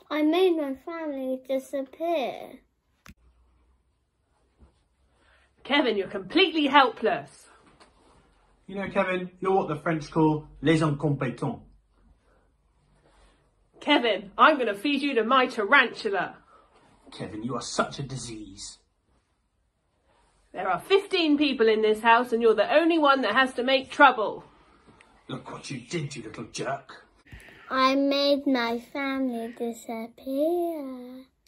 I made my family disappear. Kevin, you're completely helpless. You know, Kevin, you're what the French call les incompétents. Kevin, I'm going to feed you to my tarantula. Kevin, you are such a disease. There are 15 people in this house and you're the only one that has to make trouble. Look what you did, you little jerk. I made my family disappear.